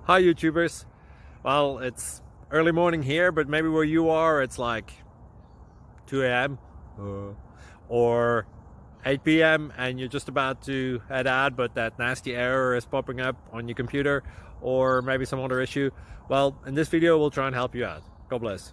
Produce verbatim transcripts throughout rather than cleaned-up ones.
Hi YouTubers. Well, it's early morning here, but maybe where you are it's like two A M uh, or eight P M and you're just about to head out, but that nasty error is popping up on your computer, or maybe some other issue. Well, in this video we'll try and help you out. God bless.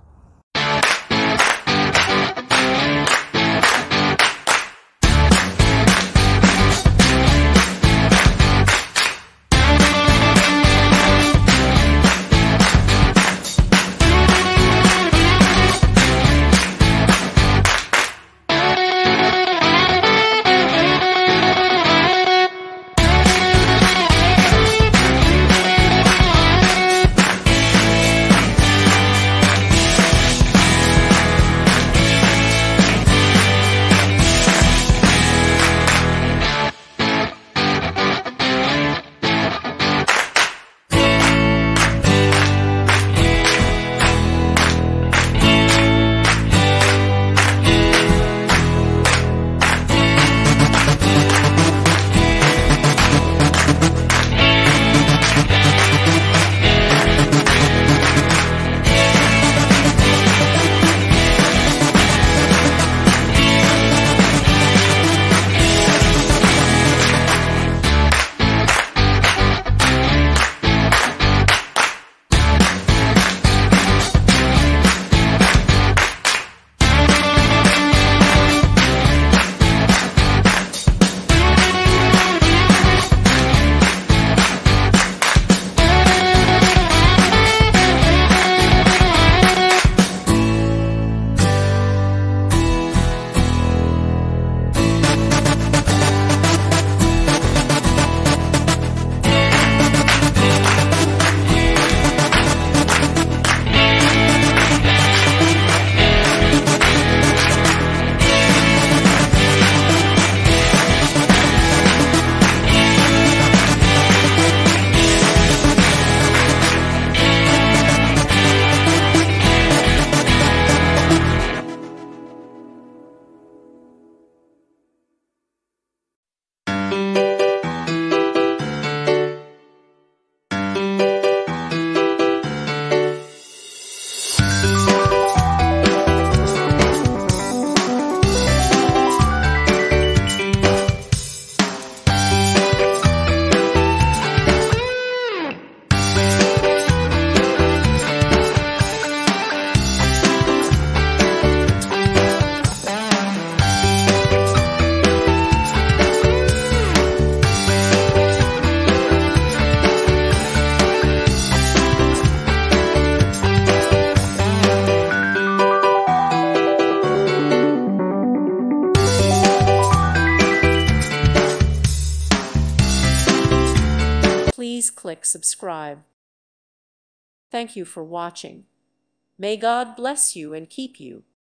Please click subscribe. Thank you for watching. May God bless you and keep you.